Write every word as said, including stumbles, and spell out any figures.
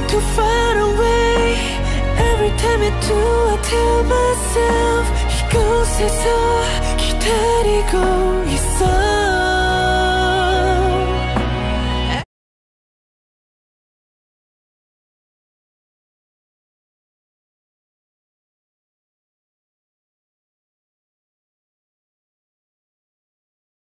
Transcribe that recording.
too far away. Every time I do I tell myself 이곳에서 기다리고 있어.